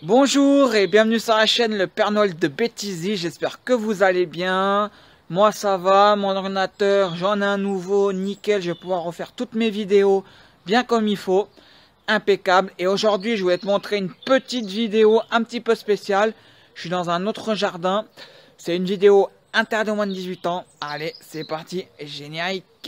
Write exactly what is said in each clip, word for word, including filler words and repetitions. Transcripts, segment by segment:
Bonjour et bienvenue sur la chaîne Le Père Noël de Bêtisie, j'espère que vous allez bien. Moi ça va, mon ordinateur, j'en ai un nouveau, nickel, je vais pouvoir refaire toutes mes vidéos bien comme il faut, impeccable. Et aujourd'hui je voulais te montrer une petite vidéo un petit peu spéciale. Je suis dans un autre jardin, c'est une vidéo interdite aux moins de dix-huit ans. Allez, c'est parti, générique.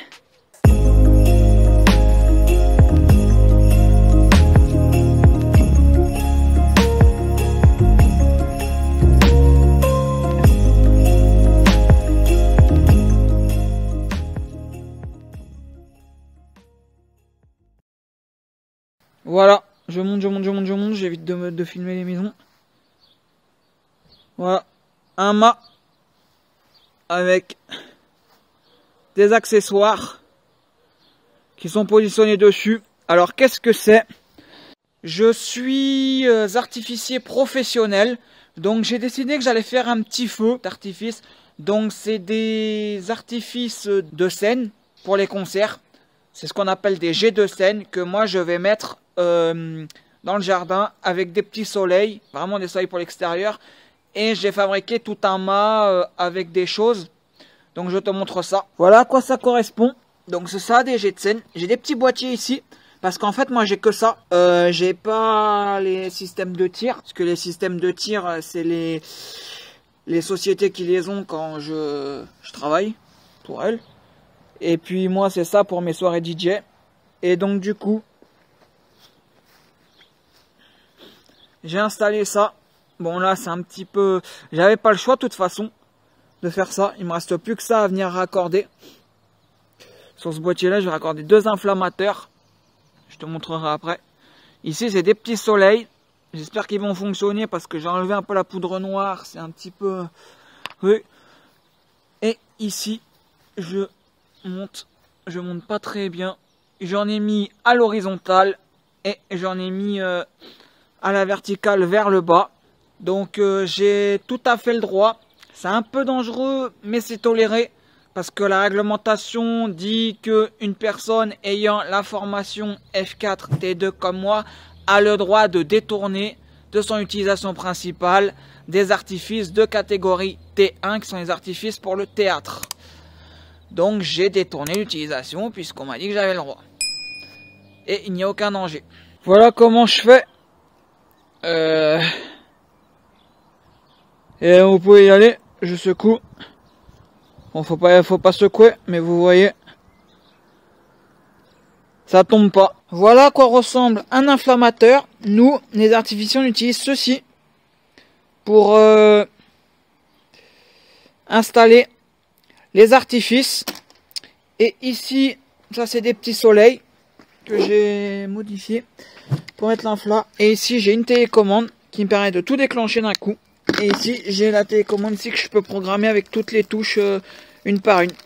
Voilà, je monte, je monte, je monte, je monte, j'évite de, de filmer les maisons. Voilà, un mât avec des accessoires qui sont positionnés dessus. Alors qu'est-ce que c'est? Je suis euh, artificier professionnel, donc j'ai décidé que j'allais faire un petit feu d'artifice. Donc c'est des artifices de scène pour les concerts. C'est ce qu'on appelle des jets de scène que moi je vais mettre euh, dans le jardin avec des petits soleils, vraiment des soleils pour l'extérieur. Et j'ai fabriqué tout un mât euh, avec des choses. Donc je te montre ça. Voilà à quoi ça correspond. Donc c'est ça, des jets de scène. J'ai des petits boîtiers ici. Parce qu'en fait moi j'ai que ça. Euh, j'ai pas les systèmes de tir. Parce que les systèmes de tir c'est les, les sociétés qui les ont quand je, je travaille pour elles. Et puis moi c'est ça pour mes soirées D J. Et donc du coup j'ai installé ça. Bon là c'est un petit peu... J'avais pas le choix de toute façon de faire ça. Il me reste plus que ça à venir raccorder. Sur ce boîtier là je vais raccorder deux inflammateurs. Je te montrerai après. Ici c'est des petits soleils. J'espère qu'ils vont fonctionner parce que j'ai enlevé un peu la poudre noire. C'est un petit peu... Oui. Et ici je monte. Je monte pas très bien. J'en ai mis à l'horizontale. Et j'en ai mis euh, à la verticale vers le bas. Donc euh, j'ai tout à fait le droit. C'est un peu dangereux mais c'est toléré. Parce que la réglementation dit qu'une personne ayant la formation F quatre T deux comme moi a le droit de détourner de son utilisation principale des artifices de catégorie T un qui sont les artifices pour le théâtre. Donc j'ai détourné l'utilisation puisqu'on m'a dit que j'avais le droit. Et il n'y a aucun danger. Voilà comment je fais. Euh... Et vous pouvez y aller. Je secoue. Bon, faut pas, faut pas secouer, mais vous voyez, ça tombe pas. Voilà à quoi ressemble un inflammateur. Nous, les artificiels, on utilise ceci pour euh, installer les artifices. Et ici, ça c'est des petits soleils que j'ai modifiés pour mettre l'infla. Et ici, j'ai une télécommande qui me permet de tout déclencher d'un coup. Et ici, j'ai la télécommande ici que je peux programmer avec toutes les touches euh, une par une.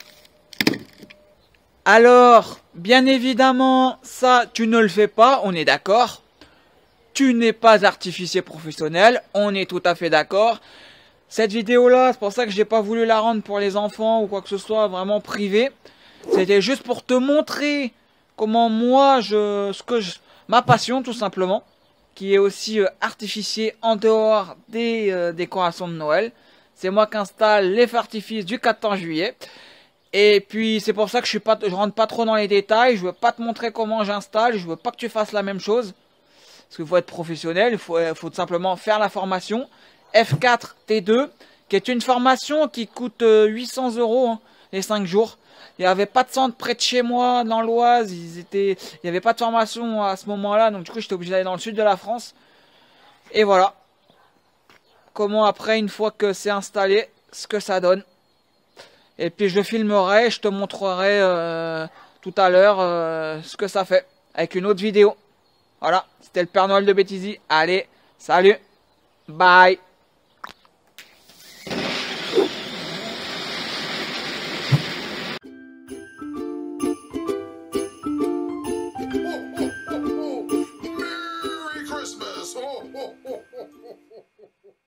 Alors, bien évidemment, ça, tu ne le fais pas, on est d'accord. Tu n'es pas artificier professionnel, on est tout à fait d'accord. Cette vidéo-là, c'est pour ça que j'ai pas voulu la rendre pour les enfants ou quoi que ce soit, vraiment privé. C'était juste pour te montrer comment moi, je, ce que je, ma passion tout simplement, qui est aussi euh, artificier en dehors des euh, décorations de Noël. C'est moi qui installe les feux artifices du quatorze juillet. Et puis c'est pour ça que je suis pas, je rentre pas trop dans les détails. Je veux pas te montrer comment j'installe. Je veux pas que tu fasses la même chose. Parce qu'il faut être professionnel. Il faut, faut tout simplement faire la formation F quatre T deux, qui est une formation qui coûte euh, huit cents euros hein, les cinq jours. Il n'y avait pas de centre près de chez moi, dans l'Oise. Ils étaient, il n'y avait pas de formation à ce moment-là. Donc du coup, j'étais obligé d'aller dans le sud de la France. Et voilà. Comment après, une fois que c'est installé, ce que ça donne. Et puis je le filmerai, je te montrerai euh, tout à l'heure euh, ce que ça fait. Avec une autre vidéo. Voilà, c'était le Père Noël de Bêtisie. Allez, salut, bye.